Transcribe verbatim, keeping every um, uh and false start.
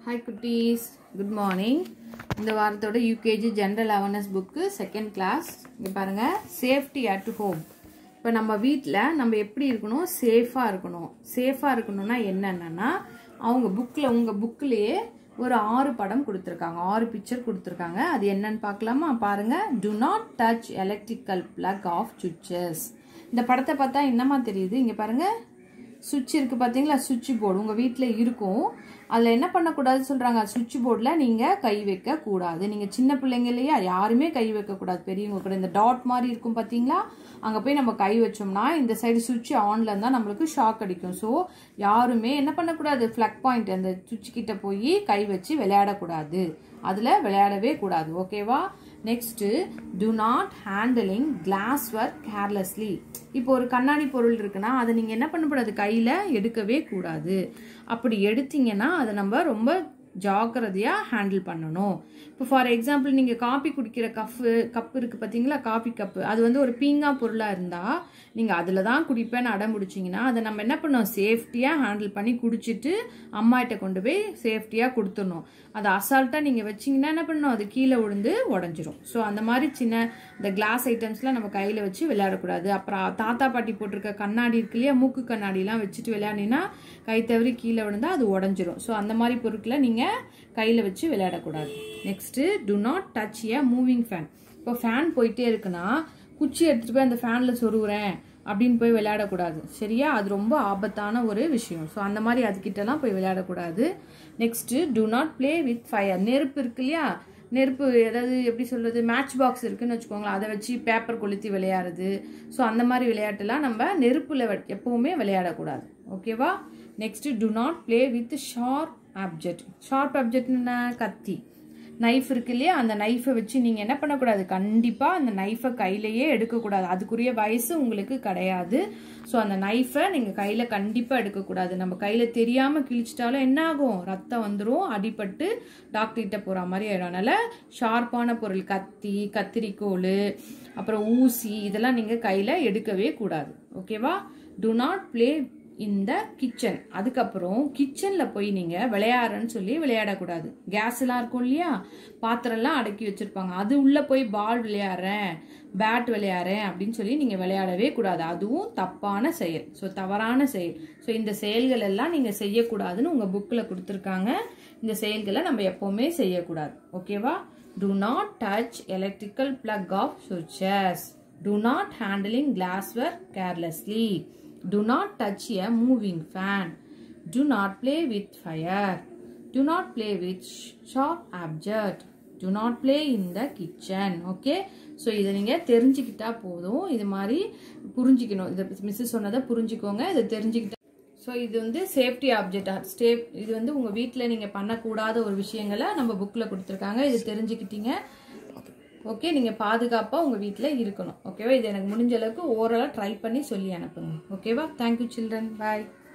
Hi cuties, good morning. இந்த வாரத்தோட U K G General Awareness book second class. இங்க பாருங்க safety at home. இப்போ நம்ம வீட்ல நம்ம எப்படி இருக்கணும், சேஃபா இருக்கணும். சேஃபா இருக்கணும்னா என்னன்னா அவங்க புக்ல உங்க புக்லயே ஒரு ஆறு படம் கொடுத்திருக்காங்க. ஆறு பிக்சர் கொடுத்திருக்காங்க. அது என்னன்னு பார்க்கலாமா? பாருங்க. Do not touch electrical plug of switches. இந்த படத்தை பார்த்தா என்னமா தெரியுது? இங்க பாருங்க. சுவிட்ச் இருக்கு பாத்தீங்களா? சுவிட்ச் போர்டு உங்க வீட்ல இருக்கும். அதுல என்ன பண்ண கூடாது சொல்றாங்க? சுவிட்ச் போர்டுல நீங்க கை வைக்க கூடாது. நீங்க சின்ன பிள்ளைங்க இல்லையா, யாருமே கை வைக்க கூடாது. பெரியவங்க கூட இந்த டாட் மாதிரி இருக்கும் பாத்தீங்களா, அங்க போய் நம்ம கை வச்சோம்னா இந்த சைடு சுவிட்ச் ஆன்ல இருந்தா நம்மளுக்கு ஷாக் அடிக்கும். ஸோ யாருமே என்ன பண்ணக்கூடாது, பிளக் பாயிண்ட் அந்த சுவிட்ச் கிட்ட போய் கை வச்சு விளையாடக்கூடாது. அதுல விளையாடவே கூடாது. ஓகேவா? Next, do not handling glassware carelessly. இப்போ ஒரு கண்ணாடி பொருள் இருக்குன்னா அதை நீங்க என்ன பண்ணக்கூடாது, கையில எடுக்கவே கூடாது. அப்படி எடுத்தீங்கன்னா அதை நம்ம ரொம்ப ஜாக்கிரதையா ஹேண்டில் பண்ணணும். இப்போ ஃபார் எக்ஸாம்பிள் நீங்க காபி குடிக்கிற கப்பு கப் இருக்கு பாத்தீங்களா, காபி கப்பு, அது வந்து ஒரு பீங்கா பொருளா இருந்தா நீங்க அதுல தான் குடிப்பேன்னு அடம் பிடிச்சிங்கன்னா அதை நம்ம என்ன பண்ணோம், சேஃப்டியா ஹேண்டில் பண்ணி குடிச்சிட்டு அம்மா கிட்ட கொண்டு போய் சேஃப்டியா கொடுத்துடணும். அதை அசால்ட்டா நீங்க வச்சீங்கன்னா என்ன பண்ணணும், அது கீழே விழுந்து உடஞ்சிரும். ஸோ அந்த மாதிரி சின்ன இந்த கிளாஸ் ஐட்டம்ஸ்லாம் நம்ம கையில வச்சு விளையாடக்கூடாது. அப்புறம் தாத்தா பாட்டி போட்டிருக்க கண்ணாடி இருக்கு இல்லையா, மூக்கு கண்ணாடி எல்லாம் வச்சுட்டு விளையாடினா கை தவறி கீழே விழுந்தா அது உடஞ்சிரும். ஸோ அந்த மாதிரி பொருட்களை நீங்க கையில வச்சு விளையாடக்கூடாது. Next, do not touch a moving fan. இப்போ ஃபேன் போயிட்டே இருக்குன்னா குச்சி எடுத்துட்டு போய் அந்த ஃபேன்ல சொருகுறேன் அப்படின்னு போய் விளையாடக்கூடாது. சரியா? அது ரொம்ப ஆபத்தான ஒரு விஷயம். ஸோ அந்த மாதிரி அதுக்கிட்டலாம் போய் விளையாடக்கூடாது. Next, do not play with fire. நெருப்பு இருக்கு இல்லையா, நெருப்பு ஏதாவது எப்படி சொல்றது, மேட்ச் பாக்ஸ் இருக்குன்னு வச்சுக்கோங்களேன், அதை வச்சு பேப்பர் கொளுத்தி விளையாடுறது. ஸோ அந்த மாதிரி விளையாட்டுலாம் நம்ம நெருப்புல எப்பவுமே விளையாடக்கூடாது. ஓகேவா? Next, do not play with sharp object. Sharp ஆப்ஜெக்ட்னா கத்தி, நைஃப் இருக்கு இல்லையா, அந்த நைஃபை வச்சு நீங்க என்ன பண்ணக்கூடாது, கண்டிப்பா அந்த நைஃபை கையிலேயே எடுக்கக்கூடாது. அதுக்குரிய வயசு உங்களுக்கு கிடையாது. ஸோ அந்த நைஃபை நீங்க கையில கண்டிப்பா எடுக்கக்கூடாது. நம்ம கையில தெரியாம கிழிச்சிட்டாலும் என்ன ஆகும், ரத்தம் வந்துடும், அடிபட்டு டாக்டர் கிட்ட போற மாதிரி ஆயிடும். அதனால ஷார்ப்பான பொருள், கத்தி, கத்திரிக்கோள், அப்புறம் ஊசி, இதெல்லாம் நீங்க கையில எடுக்கவே கூடாது. ஓகேவா? do not play இந்த கிச்சன். அதுக்கப்புறம் கிச்சன்ல போய் நீங்க விளையாடுறன்னு சொல்லி விளையாடக்கூடாது. கேஸ் எல்லாம் இருக்கும் இல்லையா, பாத்திரம் எல்லாம் அடக்கி வச்சிருப்பாங்க, அது உள்ள போய் பால் விளையாடுறேன், பேட் விளையாடுறேன் அப்படின்னு சொல்லி நீங்க விளையாடவே கூடாது. அதுவும் தப்பான செயல். ஸோ தவறான செயல். ஸோ இந்த செயல்கள் எல்லாம் நீங்க செய்யக்கூடாதுன்னு உங்க புக்ல கொடுத்துருக்காங்க. இந்த செயல்களை நம்ம எப்பவுமே செய்யக்கூடாது. ஓகேவா? do not touch electrical plug of switches. do not handling glassware carelessly. Do not touch a moving fan. Do not play with fire. Do not play with sharp object. Do not play in the kitchen. Okay? So இதை நீங்க தெரிஞ்சுக்கிட்டா போதும். இது மாதிரி புரிஞ்சுக்கணும். இதை miss சொன்னதை புரிஞ்சுக்கோங்க, இதை தெரிஞ்சுக்கிட்டா. ஸோ இது வந்து சேஃப்டி ஆப்ஜெக்ட் ஸ்டேப். இது வந்து உங்க வீட்டில் நீங்க பண்ணக்கூடாத ஒரு விஷயங்களை நம்ம புக்ல கொடுத்துருக்காங்க. இது தெரிஞ்சுக்கிட்டீங்க. ஓகே, நீங்க பாதுகாப்பா உங்க வீட்ல இருக்கணும். ஓகேவா? இது எனக்கு முடிஞ்ச அளவுக்கு ஓரளவு ட்ரை பண்ணி சொல்லி அனுப்புங்க. ஓகேவா? Thank you children. பாய்.